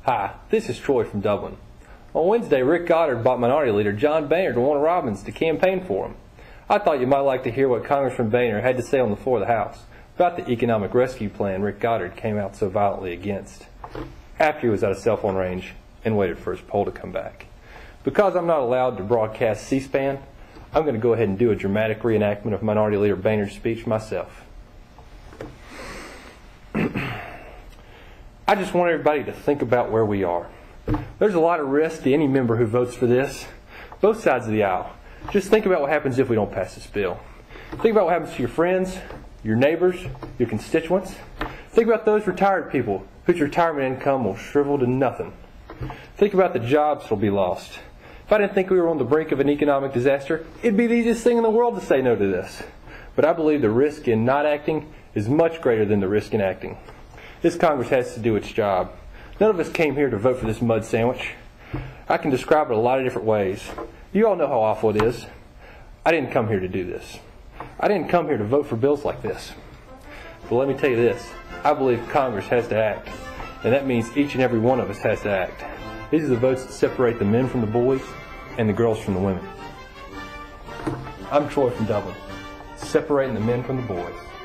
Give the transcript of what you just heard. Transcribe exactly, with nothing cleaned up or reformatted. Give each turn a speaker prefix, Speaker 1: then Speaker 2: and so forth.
Speaker 1: Hi, this is Troy from Dublin. On Wednesday, Rick Goddard brought Minority Leader John Boehner to Warner Robins to campaign for him. I thought you might like to hear what Congressman Boehner had to say on the floor of the House about the economic rescue plan Rick Goddard came out so violently against, after he was out of cell phone range and waited for his poll to come back. Because I'm not allowed to broadcast C-SPAN, I'm going to go ahead and do a dramatic reenactment of Minority Leader Boehner's speech myself. I just want everybody to think about where we are. There's a lot of risk to any member who votes for this, both sides of the aisle. Just think about what happens if we don't pass this bill. Think about what happens to your friends, your neighbors, your constituents. Think about those retired people whose retirement income will shrivel to nothing. Think about the jobs that will be lost. If I didn't think we were on the brink of an economic disaster, it'd be the easiest thing in the world to say no to this. But I believe the risk in not acting is much greater than the risk in acting. This Congress has to do its job. None of us came here to vote for this mud sandwich. I can describe it a lot of different ways. You all know how awful it is. I didn't come here to do this. I didn't come here to vote for bills like this. But let me tell you this. I believe Congress has to act. And that means each and every one of us has to act. These are the votes that separate the men from the boys and the girls from the women. I'm Troy from Dublin, separating the men from the boys.